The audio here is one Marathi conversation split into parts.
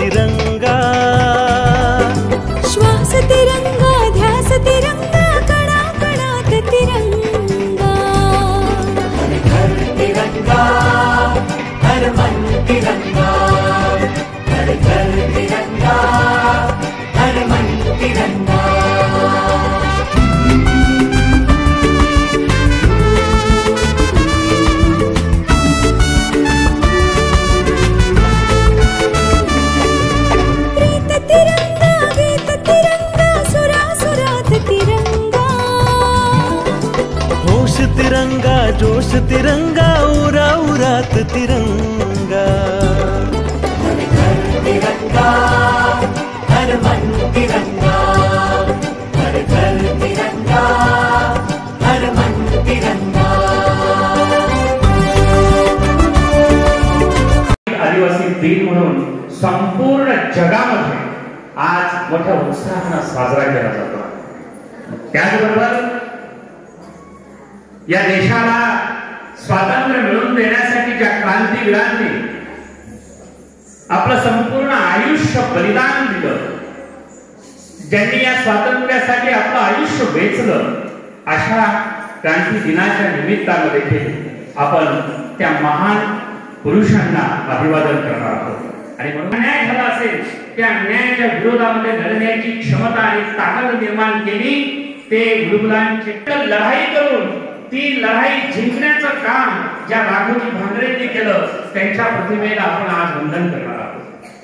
तिरंगा, श्वास तिरंगा, ध्यास तिरंगा, कणा कणात तिरंगा, हर घर तिरंगा, हर मन तिरंगा, हर घर तिरंगा, हर मन तिरंगा। तिरंगा, जोश तिरंगा, उरा उरात तिरंगा, हर घर तिरंगा, हर मन तिरंगा, हर घर तिरंगा, हर मन तिरंगा। आदिवासी दिन म्हणून संपूर्ण जगामध्ये आज मोठ्या उत्साहाने साजरा केला जातो। त्याचबरोबर या देशाला स्वातंत्र्य मिळवून देण्यासाठी ज्या क्रांतीवीरांनी आपलं संपूर्ण आयुष्य बलिदान दिलं, ज्यांनी या स्वातंत्र्यासाठी आपलं आयुष्य वेचलं, अशा क्रांती दिनाच्या निमित्तानं देखील आपण त्या महान पुरुषांना अभिवादन करणार आहोत। आणि म्हणून अन्याय झाला असेल त्या अन्यायाच्या विरोधामध्ये लढण्याची क्षमता आणि ताकद निर्माण केली, ते गुरुकुलांची लढाई करून ती लढाई जिंकण्याचं काम ज्या राघोजी भांगरेंनी केलं, त्यांच्या प्रतिमेला आपण आज वंदन करणार आहोत।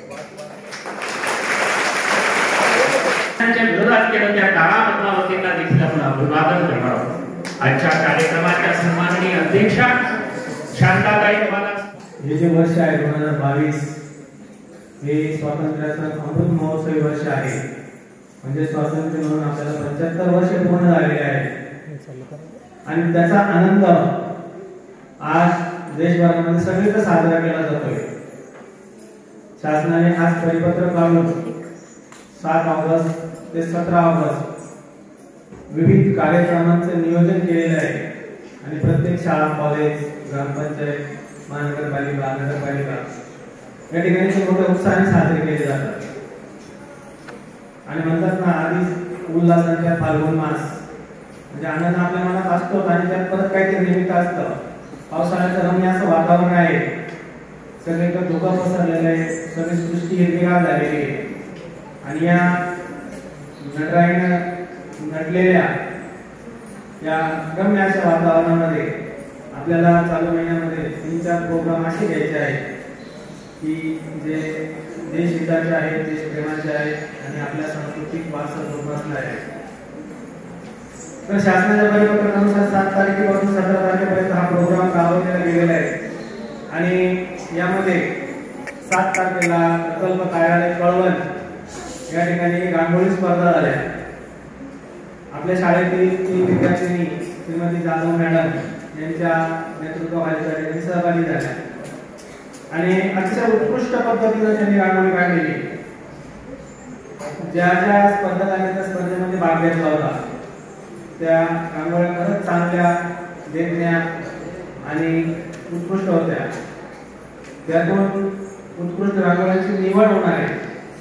त्यांच्या विरोधात केलं त्या काळा पद्मावतींना देखील आपण अभिवादन करणार आहोत। आजच्या कार्यक्रमाच्या सन्माननीय अध्यक्षा शांताबाई तुम्हाला हे जे वर्ष आहे 2022 हे स्वातंत्र्याचं अमृत महोत्सवी वर्ष आहे। म्हणजे स्वातंत्र्य म्हणून आपल्याला 75 वर्ष पूर्ण झालेले आहेत आणि त्याचा आनंद आज देशभरामध्ये सगळीकडे साजरा केला जातोय। शासनाने आज परिपत्रक काढून 7 ऑगस्ट ते 17 ऑगस्ट विविध कार्यक्रमांचे नियोजन केलेले आहे आणि प्रत्येक शाळा, कॉलेज, ग्रामपंचायत, महानगरपालिका, नगरपालिका या ठिकाणी मोठ्या उत्साहाने साजरे केले जातात। आणि म्हणतात ना, आधी उल्हासाच्या फाल्गुन मास म्हणजे आनंद आपल्या मनात असतो आणि त्यात परत काहीतरी निमित्त असतं। पावसाळ्याचं रम्य असं वातावरण आहे, सगळीकडे धुकं पसरलेलं आहे, सगळी सृष्टी हिरवीगार झालेली आहे आणि या नटराईनं नटलेल्या या रम्य अशा वातावरणामध्ये आपल्याला चालू महिन्यामध्ये 3-4 प्रोग्राम असे घ्यायचे आहेत की जे देशहिताचे आहेत, देशप्रेमाचे आहेत आणि आपल्या सांस्कृतिक वारसा जोपासला आहे। तर शासनाच्या परिपत्रकानुसार 7 तारखेपासून 17 तारखेपर्यंत हा प्रोग्राम राबवण्यात गेलेला आहे आणि यामध्ये 7 तारखेला प्रकल्प कार्यालय कळवण या ठिकाणी रांगोळी स्पर्धा झाल्या। आपल्या शाळेतील 3 विद्यार्थिनी श्रीमती जाधव मॅडम यांच्या नेतृत्वाखाली त्यांनी सहभागी झाल्या आणि अतिशय उत्कृष्ट पद्धतीने त्यांनी रांगोळी काढलेली। ज्या ज्या स्पर्धकांनी त्या स्पर्धेमध्ये भाग घेतला होता त्या रांगोळ्या खरंच चांगल्या, देखण्या आणि उत्कृष्ट होत्या। त्यातून उत्कृष्ट रांगोळ्यांची निवड होणार आहे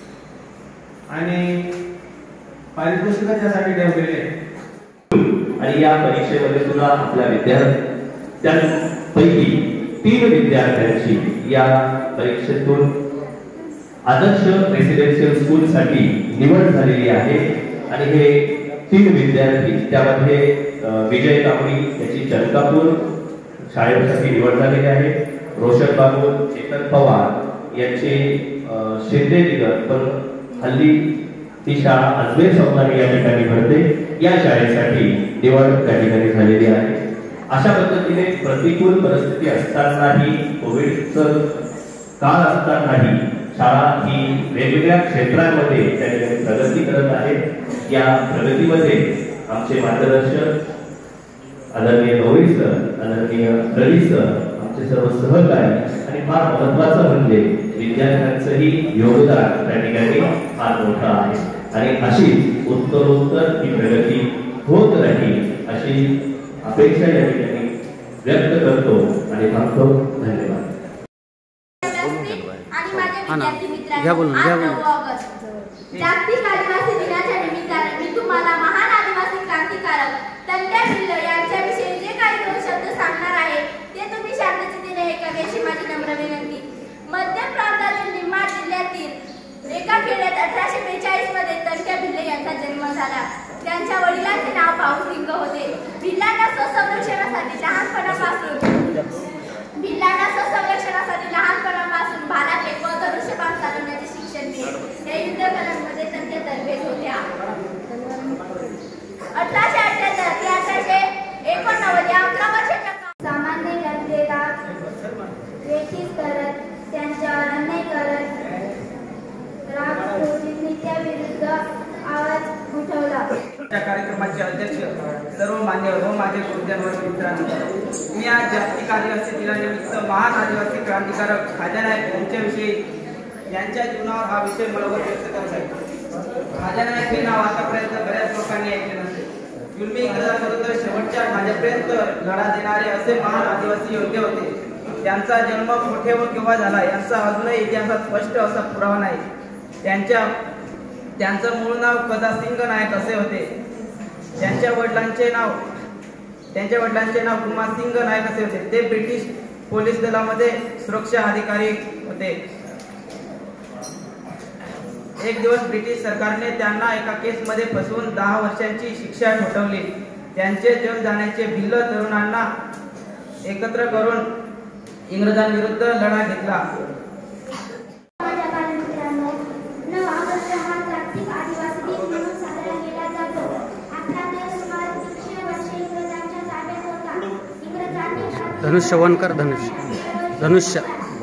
आणि पारितोषिक त्यासाठी ठेवलेले आहे। आणि या परीक्षेमध्ये सुद्धा आपल्या विद्यार्थ्यांपैकी 3 विद्यार्थ्यांची या परीक्षेतून आदर्श रेसिडेन्शियल स्कूल साठी निवड झालेली आहे आणि हे 3 विद्यार्थी, त्यामध्ये विजय कांबळी याची चंद्रपूर शाळेसाठी निवड झालेली आहे, रोशन बाबू, चेतन पवार यांची शिंदे दिगर, पण हल्ली ती शाळा अजमेर संस्थाने या ठिकाणी भरते, या शाळेसाठी निवड त्या ठिकाणी झालेली आहे। अशा पद्धतीने प्रतिकूल परिस्थिती असतानाही, कोविडचं काळ असतानाही शाळा ही वेगवेगळ्या क्षेत्रांमध्ये त्या ठिकाणी प्रगती करत आहे। या प्रगतीमध्ये आमचे मार्गदर्शक आदरणीय गौरी सर, आदरणीय रवी सर, आमचे सर्व सहकारी आणि फार महत्त्वाचं म्हणजे विद्यार्थ्यांचंही योगदान त्या ठिकाणी फार मोठं आहे आणि अशी उत्तरोत्तर ही प्रगती होत राहील अशी अपेक्षा या ठिकाणी व्यक्त करतो आणि थांबतो। धन्यवाद। आणि माझ्या विद्यार्थी मित्रांनो, आज 9 ऑगस्ट जागतिक आदिवासी दिनाच्या निमित्ताने मी तुम्हाला महान आदिवासी क्रांतिकारक तंट्या भिल्ल यांच्याविषयी जे काही 2 शब्द सांगणार आहे ते तुम्ही शांततेने ऐकावे अशी माझी नम्र विनंती. मध्य प्रांतातील निम्माड जिल्ह्यातील एका खेड्यात 1842 मध्ये तंट्या भिल्ल यांचा जन्म झाला. त्यांच्या वडिलांचे नाव पाऊसिंग होते. भिल्लांना स्वसंरक्षणासाठी लहानपणापासून भाला व धनुष्यबाण चालवण्याचे शिक्षण दिले. या युद्ध कलांमध्ये तंट्या तरबेज होत्या. 1878 ते 1889 या 11 वर्षाच्या सामान्य जनतेला वेठीस करत त्यांच्यावर अन्याय करत नीत्याविरुद्ध आवाज उठवला. या कार्यक्रमाचे अध्यक्ष सर्व मान्यवर व माझे गुरुजन व मित्रांनो, मी आज जागतिक आदिवासी दिनानिमित्त महान आदिवासी क्रांतिकारक खाजा नाईक यांच्याविषयी यांच्या जीवनावर हा विषय मनोगत व्यक्त करत आहे. खाजा नाईक हे नाव आतापर्यंत बऱ्याच लोकांनी ऐकले नसते. जुलमी इंग्रजांविरुद्ध शेवटच्या माझ्यापर्यंत लढा देणारे असे महान आदिवासी योद्धे होते. त्यांचा जन्म कुठे व केव्हा झाला यांचा अजूनही इतिहासात स्पष्ट असा पुरावा नाही. त्यांचं मूळ नाव कदासिंग नायक असे होते. त्यांच्या वडिलांचे नाव कुमारसिंग नायक असे होते. ते ब्रिटिश पोलीस दलामध्ये सुरक्षा अधिकारी होते. एक दिवस ब्रिटिश सरकारने त्यांना एका केसमध्ये फसवून 10 वर्षांची शिक्षा ठोठावली. त्यांचे जग जाण्याचे भिल्ल तरुणांना एकत्र करून इंग्रजांविरुद्ध लढा घेतला. धनुष्य वन कर धनुष्य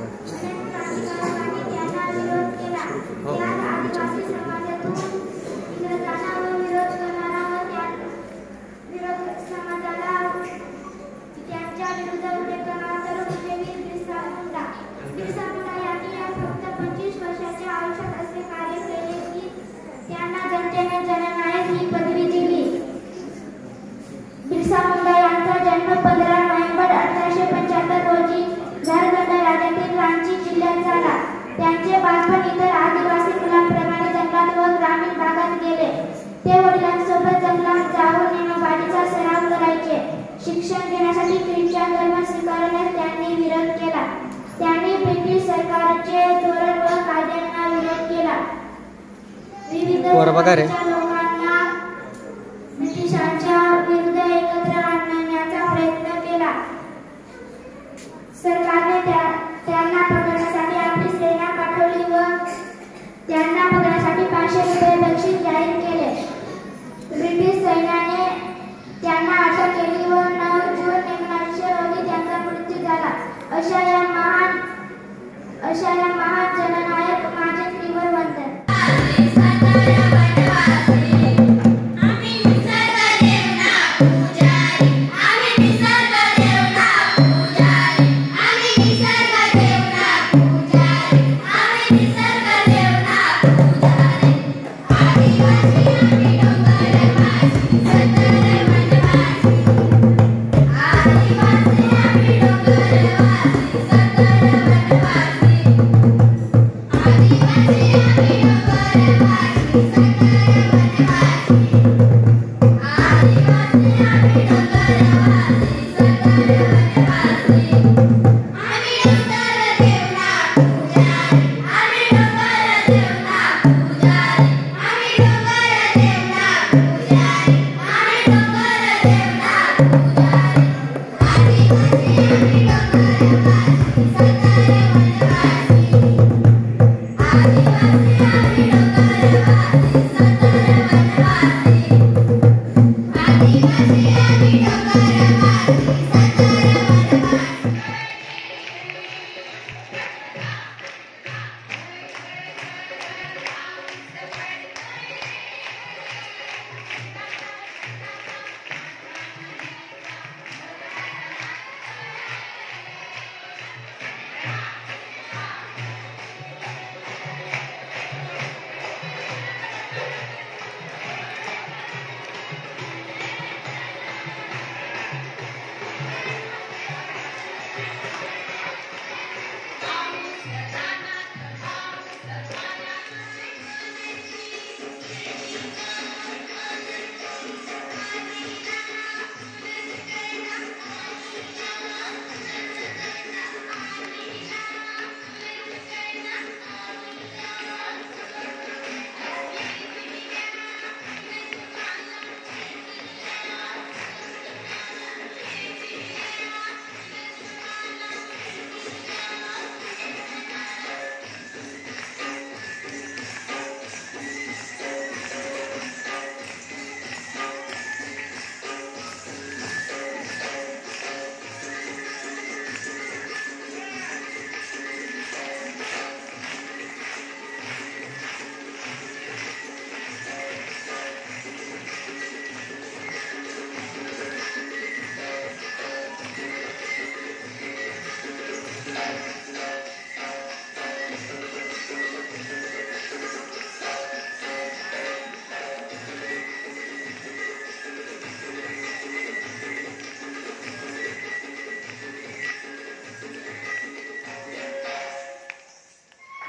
बिरसा मुंडा यांचा जन्म 15 नोव्हेंबर 1875 रोजी झारखंड राज्यातील रांची जिल्ह्यात झाला. त्यांचे बालपण इतर आदिवासी मुलांप्रमाणे जंगलात व ग्रामीण भागात गेले. ते वडिलांसोबत जंगलात जाऊन नेमबाजीचा सराव करायचे. शिक्षण घेण्यासाठी ख्रिश्चन धर्म स्वीकारण्यास त्यांनी विरोध केला. त्यांनी ब्रिटिश सरकारचे धोरण व कायद्यांना विरोध केला. विविध लोकांना ब्रिटिशांच्या विरुद्ध एकत्र आणण्याचा प्रयत्न केला. सरकारने त्यांना पकडण्यासाठी आपली सेना पाठवली व त्यांना पकडण्यासाठी 500 रुपये बक्षीस जाहीर केले. ब्रिटिश सैन्याने त्यांना अटक केली व 9 जून 1900 रोजी त्यांचा मृत्यू झाला. अशा या महान जननायक माझे तीव्र वंदन.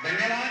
धन्यवाद.